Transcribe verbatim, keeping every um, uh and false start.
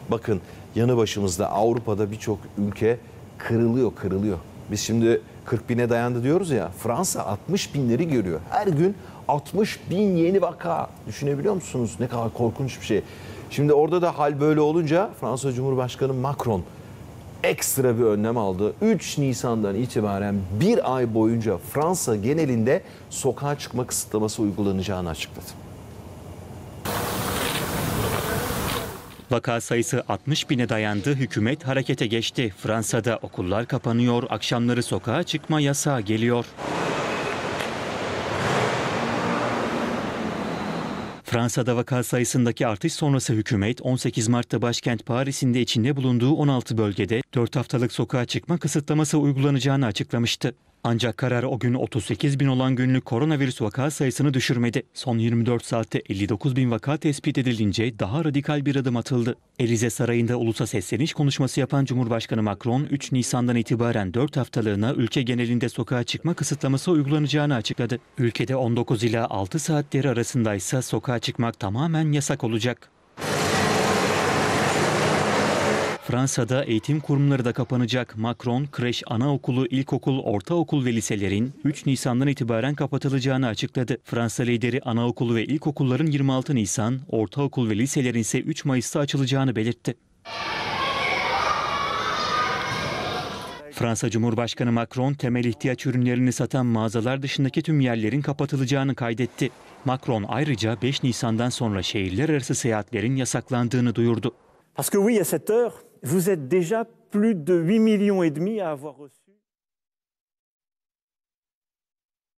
Bakın yanı başımızda Avrupa'da birçok ülke kırılıyor kırılıyor. Biz şimdi kırk bine dayandı diyoruz ya, Fransa altmış binleri görüyor. Her gün altmış bin yeni vaka. Düşünebiliyor musunuz? Ne kadar korkunç bir şey. Şimdi orada da hal böyle olunca Fransa Cumhurbaşkanı Macron ekstra bir önlem aldı. üç Nisan'dan itibaren bir ay boyunca Fransa genelinde sokağa çıkma kısıtlaması uygulanacağını açıkladı. Vaka sayısı altmış bine dayandı, hükümet harekete geçti. Fransa'da okullar kapanıyor, akşamları sokağa çıkma yasağı geliyor. Fransa'da vaka sayısındaki artış sonrası hükümet on sekiz Mart'ta başkent Paris'in de içinde bulunduğu on altı bölgede dört haftalık sokağa çıkma kısıtlaması uygulanacağını açıklamıştı. Ancak karar o gün otuz sekiz bin olan günlük koronavirüs vaka sayısını düşürmedi. Son yirmi dört saatte elli dokuz bin vaka tespit edilince daha radikal bir adım atıldı. Elize Sarayı'nda ulusa sesleniş konuşması yapan Cumhurbaşkanı Macron, üç Nisan'dan itibaren dört haftalığına ülke genelinde sokağa çıkma kısıtlaması uygulanacağını açıkladı. Ülkede on dokuz ila altı saatleri arasındaysa sokağa çıkmak tamamen yasak olacak. Fransa'da eğitim kurumları da kapanacak. Macron, kreş, anaokulu, ilkokul, ortaokul ve liselerin üç Nisan'dan itibaren kapatılacağını açıkladı. Fransa lideri anaokulu ve ilkokulların yirmi altı Nisan, ortaokul ve liselerin ise üç Mayıs'ta açılacağını belirtti. Fransa Cumhurbaşkanı Macron, temel ihtiyaç ürünlerini satan mağazalar dışındaki tüm yerlerin kapatılacağını kaydetti. Macron ayrıca beş Nisan'dan sonra şehirler arası seyahatlerin yasaklandığını duyurdu. Parce que oui, à cette heure, vous êtes déjà plus de huit millions et demi à avoir reçu.